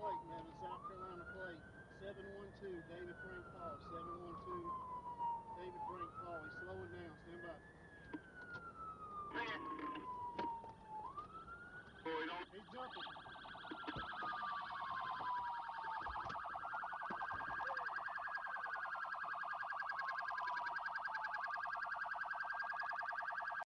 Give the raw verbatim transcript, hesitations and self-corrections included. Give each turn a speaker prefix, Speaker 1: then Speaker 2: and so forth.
Speaker 1: plate, man, the South Carolina plate. seven one two, David Frank Paul. seven one two, David Frank Paul. He's slowing